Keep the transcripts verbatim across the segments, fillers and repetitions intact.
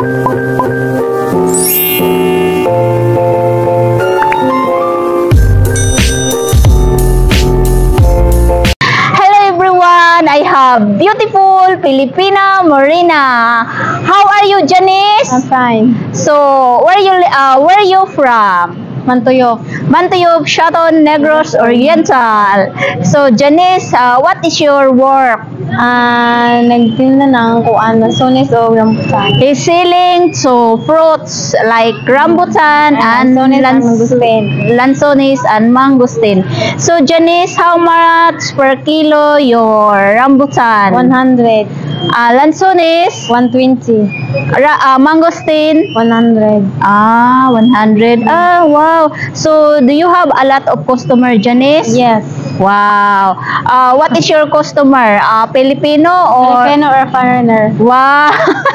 I have beautiful Filipina Morena. How are you, Janice? I'm fine. So, where you uh, where you from? Mantuyok. Mantuyok, Shaton, Negros Oriental. So, Janice, uh, what is your work? Ah, nagtinda ng kuan, sones o rambutan. He's selling so fruits like rambutan and Lansones and lans- mangustin. lansones and mangustin. So, Janice, how much per kilo your rambutan? one hundred. Uh, lansones, one twenty. ra- uh, mangustin, one hundred. ah, one hundred. Ah, wow. So, do you have a lot of customer, Janice? Yes. Wow. Uh, what is your customer? Uh, Filipino or? Filipino or foreigner? Wow.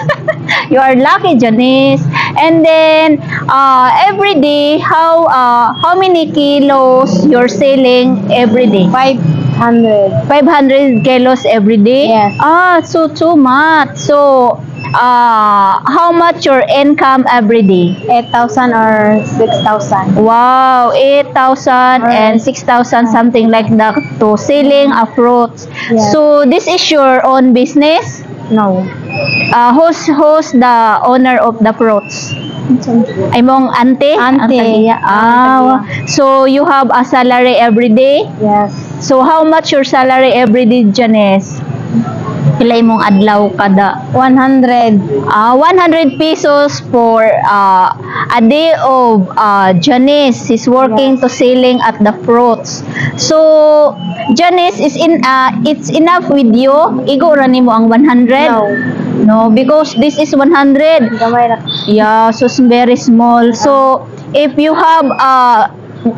You are lucky, Janice. And then, uh, every day, how uh, how many kilos you're selling every day? five hundred. five hundred kilos every day? Yes. Ah, so too much. So, uh, how much your income every day? eight thousand or six thousand. Wow, eight thousand and six thousand, something like that, to selling a fruits. Yes. So, this is your own business? No. Uh, who's, who's the owner of the fruits? Ay mong ante? Ante. Ang ah, so you have a salary every day? Yes. So how much your salary every day, Janice? Pilay mong adlaw kada? one hundred. Ah, one hundred pesos for uh, a day of uh, Janice is working Yes. to selling at the fruits. So Janice is in uh, it's enough with you. Igo ra nimo ang one hundred? No. No, because this is one hundred. Gamay ra. Yeah, so it's very small. So if you have uh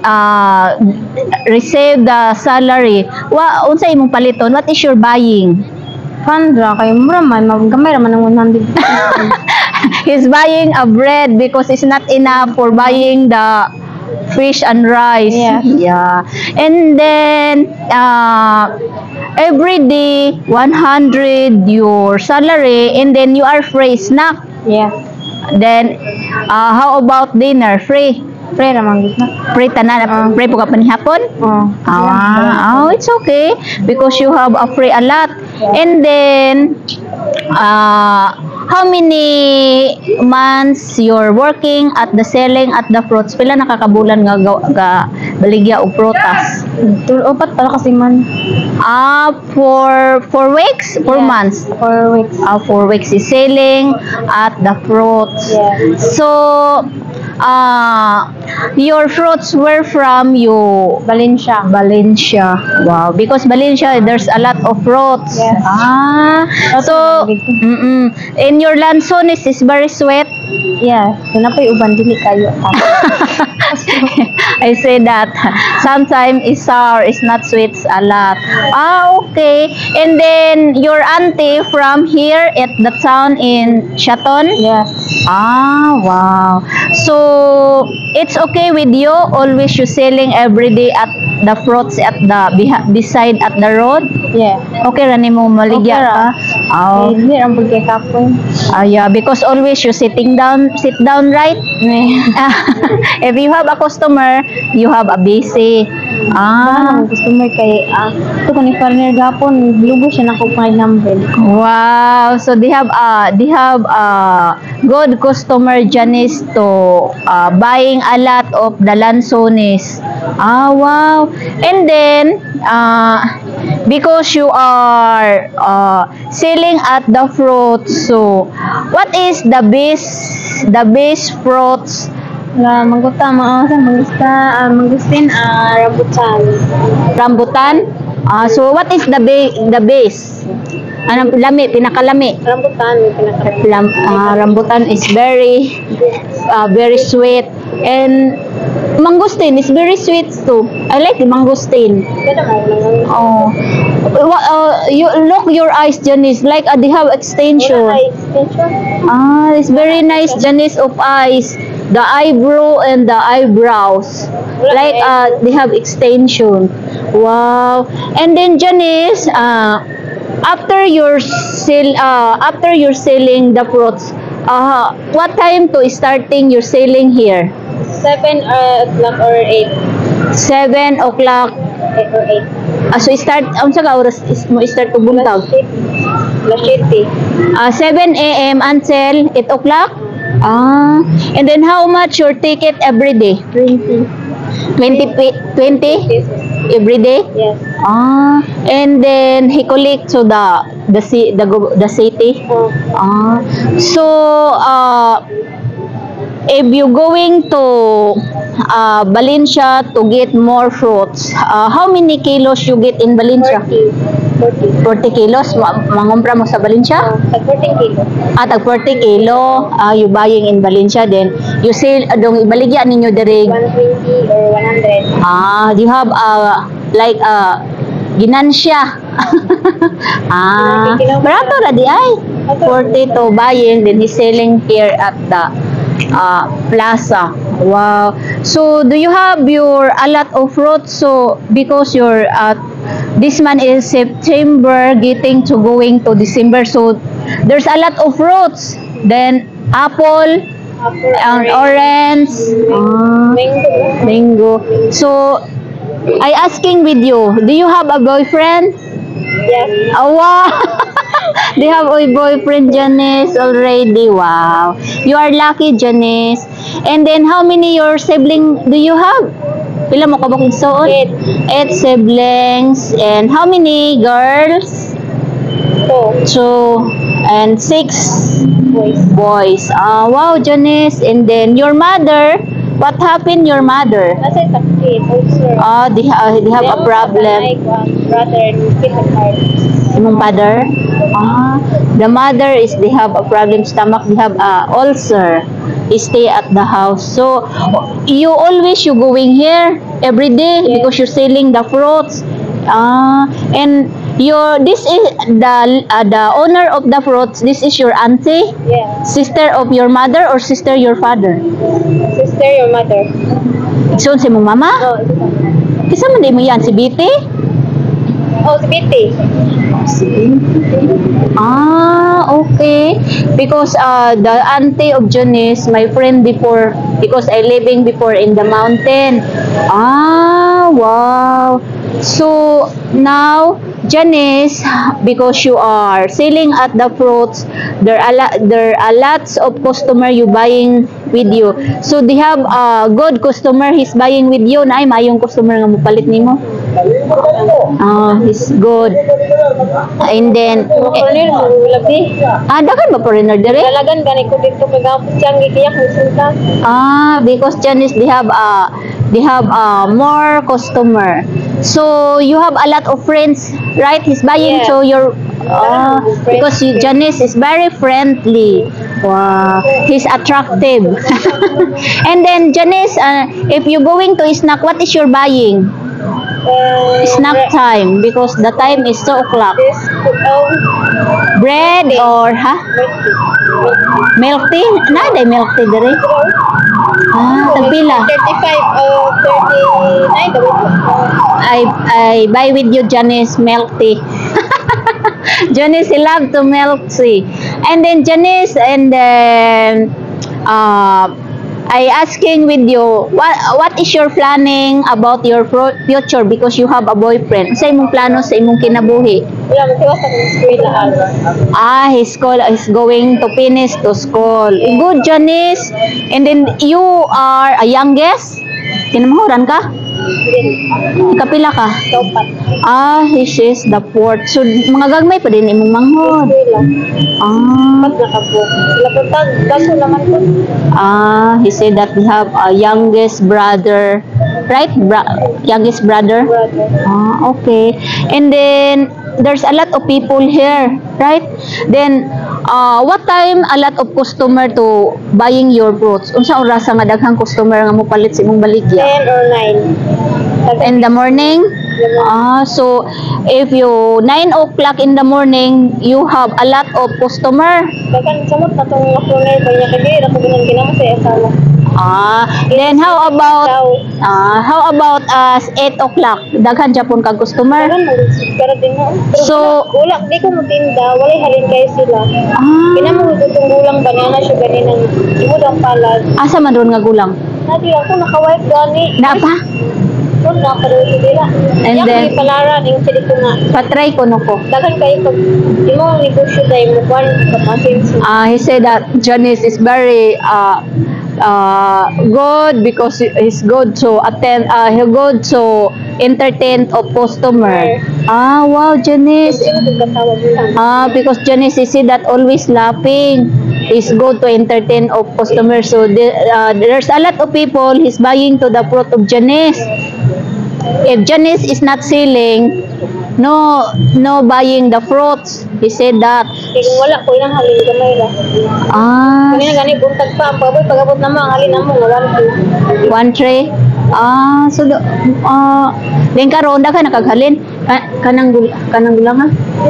uh receive the salary, wa unsa imong paliton? What is your buying? Pandra kay mura man, gamay ra man ng one hundred. He's buying a bread because it's not enough for buying the fish and rice. Yeah. Yeah. And then uh every day one hundred your salary, and then you are free snack. Yes. Then uh, how about dinner? Free. Pre ra man gud na. Free tanan. Ah. Free po ka panihapon? Oh. Ah, oh, it's okay because you have a free a lot. And then, uh, how many months you're working at the selling at the fruits? Pila nakakabulan nga ga, ga baligya og prutas? Tul upat para kasi man. Ah, for four weeks, four Yeah. months. four weeks. Ah, four weeks is selling at the fruits. Yeah. So, uh, your fruits were from you Valencia. Valencia. Wow, because Valencia there's a lot of fruits. Yes. Ah, so mm-mm. And your lansones is very sweet. Yeah, kinapay uban dili kayo. I say that sometimes is sour, is not sweet a lot. Ah, okay. And then your auntie from here at the town in Shaton. Yes. Ah, wow. So, it's okay with you? Always you selling every day at the fruits at the beha- beside at the road? Yeah. Okay ra nimo maligya Okay ra. ka? Oh. Hindi ra pud kay kapon. Ah, yeah, because always you sitting down, sit down, right? If you have a customer, you have a busy. Ah, Ah, customer kay ah to kani partner gapon lugo siya nako five number. wow. So they have uh they have uh good customer, Janice, to uh, buying a lot of the lansones. Ah, wow. And then uh because you are uh selling at the fruits, so what is the best the best fruits? Na manggusta mga sa manggusta ah, mangustin ah rambutan. Rambutan? Ah, so what is the ba- the base? Anong lami, pinakalami? Rambutan may pinaka. Lam, ah, rambutan is very uh, very sweet, and mangustin is very sweet too. I like the mangustin. Kada mo nang Oh, Wa- uh, you look your eyes, Janice, like uh, they have extension. extension. Ah, it's very nice, Janice, of eyes. The eyebrow and the eyebrows, like uh, they have extension. Wow. And then Janice, uh, after you're sell, uh, after you're selling the fruits, Uh, what time to starting your selling here? Seven uh, o'clock or eight. seven o'clock. Eight or eight. Ah, so start, unsa ka oras is mo start to buntag? Plus city. Ah, seven a m until eight o'clock? Ah, and then how much your ticket every day? Twenty. twenty, pi- twenty every day? Yes. Ah, and then he collect to the the ci- the go- the city. Oh. Ah, so uh, if you going to uh, Valencia to get more fruits, uh, how many kilos you get in Valencia? Forty. Forty. forty kilos, ma- mangumpra mo sa Valencia? Oh, tag fourteen kilo. Ah, tag forty kilo, ah, you buying in Valencia, then you sell, adong ibaligya ninyo diri. One twenty or one hundred. Ah, you have uh, like uh, ginansya. Ah, barato ra di ay. forty to buying, then he's selling here at the uh, plaza. Wow. So, do you have your a lot of fruits? So, because your uh, this month is September, getting to going to December, so there's a lot of fruits. Then apple, Apple, and orange, ah, mango. mango. So, I asking with you, do you have a boyfriend? Yes. Oh, wow. Do you have a boyfriend, Janice, already? Wow. You are lucky, Janice. And then, how many your sibling do you have? Pila mo ka bukod soon? Eight. Eight siblings. And how many girls? Two. Two. And six Boys. boys. Ah, wow, Janice. And then, your mother, what happened your mother? Nasa sakit. Also. Ah, they, ha- they have a problem. Like, um, brother, keep apart. Imong father? Ah, the mother is they have a problem stomach, they have a ulcer. They stay at the house. So you always you going here every day Yes. because you're selling the fruits. Ah, and your this is the uh, the owner of the fruits. This is your auntie, Yeah. sister of your mother or sister your father. Sister, your mother. So si mong mama? Oh, ito. Kisa man di mo yan si Biti? Oh, si Betty. Ah, okay. Because uh, the auntie of Janice, my friend before, because I living before in the mountain. Ah, wow. So now, Janice, because you are selling at the fruits, there are la- there are lots of customer you buying with you. So they have a good customer he's buying with you. Na ay mayong customer nga mopalit nimo. Ah, he's good. And then, Mga foreigner, labi. ah, dagan ba foreigner dire? Lalagan gani ko dito kagapos siyang gikiyak ng sinta. Ah, because Janice, they have uh, they have uh, more customer. So you have a lot of friends, right? He's buying Yeah. so your ah, because you, Janice is very friendly. Wow, he's attractive. And then Janice, uh, if you going to snack, what is your buying? Uh, Snack time because the time is two o'clock. This, oh, Bread or ha? Milk tea? Naday milk tea dire. Ah, tagpila. thirty-five or thirty-nine. I I buy with you Janice milk tea. Janice he love to milk tea. And then Janice and then uh I asking with you what what is your planning about your fru- future because you have a boyfriend. Sa imong plano sa imong kinabuhi? Wala, magtiwas ako ng eskwelahan. Ah, his school is going to finish to school. Good, Janice. And then you are a youngest? Kinamahuran ka? Kapila ka? Topat. Ah, he is the fourth. So, mga gagmay pa din imong manghod. Eskwela. Ah, Pat nakabuk. Sila po tag, daso naman po. ah, he said that we have a youngest brother. Right? Bra- youngest brother? Brother. Ah, okay. And then, there's a lot of people here, right? Then, uh, what time a lot of customer to buying your fruits? Unsa oras nga daghang customer nga mopalit sa imong baligya? ten or nine. Tag- In the morning? Ah, so if you nine o'clock in the morning, you have a lot of customer. Dagan samot na tong mga floner ba niya kaya na ko ganun kinama sa asawa. Ah, then how about ah how about as eight o'clock? Daghan Japon kag customer. Dagan magsigara din mo. So- wala di ko mutinda, walay halin kay sila. Ah, Kinamo gutong gulang banana siya ganinang imod ang palad. asa man ron nga gulang? Nadi ako naka-wife gani. Na pa? Kung nakaroon nila. And Yang then- may palaran yung sili ko nga. Patry ko no ko. Dagan kayo pag di mo negosyo dahil mo kwan pamasin sa Uh, he said that Janice is very uh, uh, good because he's good to attend, uh, he's good to entertain of customer. Ah, wow, Janice. sino kung kasawag mo lang. Ah, because Janice is see that always laughing. Is good to entertain of customers. So the, uh, there's a lot of people he's buying to the fruit of Janice. If Janice is not selling, no no buying the fruits. He said that. Kaya kung wala ko inang halin gamay la. Ah, Kanya gani buntag pa ang paboy pagabot na mo ang halin na mo nga one two. one tray. Ah, so the, ah, then karon da ka nakaghalin. Ka, kanang gul kanang gulang ha?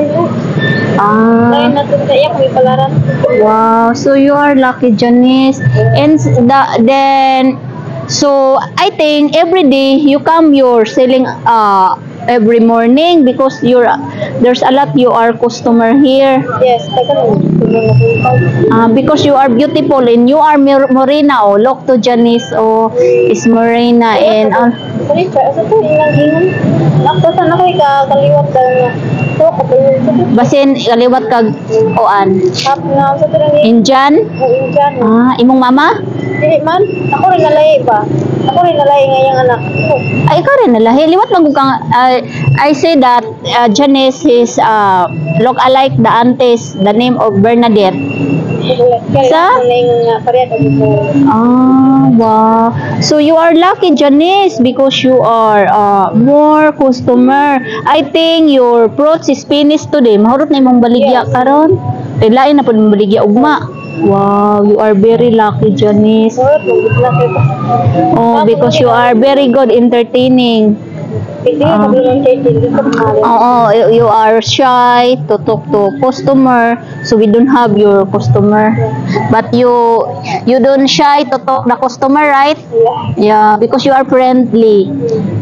Dahil Ah, natin sa iya kung may palaran. wow. So you are lucky, Janice. And the then so I think every day you come you're selling uh every morning because you're there's a lot you are customer here. Yes, dagan mo tulong na buntag. Uh, because you are beautiful and you are Mir- Morena oh look to Janice oh is Morena and uh, Sorry, sa sa to ilang hingon. Nakto sa nakoy ka kaliwat daw nga. To ko tulong sa to. basin kaliwat kag oan Tap na sa to lang ni Indian. Injan. Ah, imong mama? Dili man, ako rin nalay ba? Ako rin nalay ngayang anak. ko. Ay, ikaw rin nalahi. Liwat lang kung kang, I, I say that uh, Janice is uh, look alike the aunties, the name of Bernadette. Kaya Sa? ako na yung nga pareha ko dito. Ah, wow. So you are lucky, Janice, because you are uh, more customer. I think your fruits is finished today. Mahurot na imong baligya Yes. karon. Kay lain na pud imong baligya ugma. Wow, you are very lucky, Janice. Sorot, mag-gitna kayo pa. Oh, because you are very good entertaining. Hindi Ah. na kabulong kayo, hindi ko kumari. Oo, you, you are shy to talk to customer, so we don't have your customer. But you you don't shy to talk the customer, right? Yeah. Yeah, because you are friendly.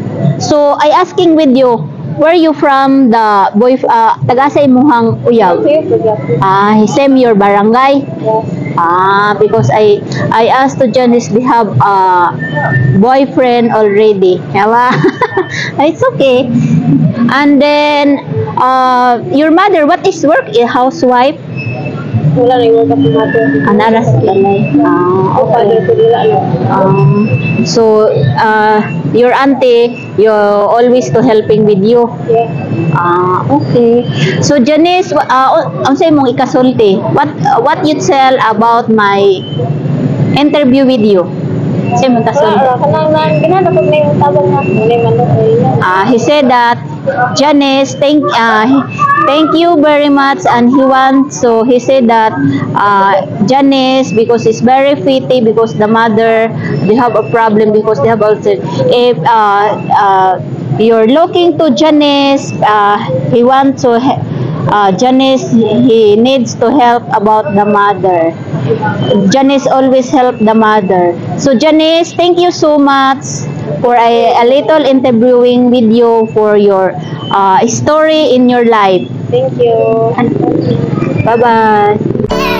So I asking with you, where you from the boy uh, taga sa imuhang uyab? Kayo, pag-yapon. Ah, same your barangay. Yes. Ah, because I I asked to Janice they have a boyfriend already. Yawa. It's okay. And then uh your mother what is work? A housewife? Wala na yung work up natin. Anaras lalay. Ah, Ang father okay. ko nila, ano. Um, so uh your auntie you always to helping with you. Yeah. Ah, okay. So Janice, wa- uh, ang say mong ikasulti. What uh, what you tell about my interview with you? Say mong Wala, kasulti. wala. Kanang na, ginana pag may tabang na. Wala yung ano, ayun. Ah, he said that Janice, thank uh, thank you very much, and he wants. So he said that uh, Janice because it's very pretty because the mother they have a problem because they have also if uh, uh, you're looking to Janice, uh, he wants to. he- Uh, Janice, he needs to help about the mother. Janice always help the mother. So Janice, thank you so much for a, a little interviewing with you for your uh, story in your life. Thank you. Bye bye.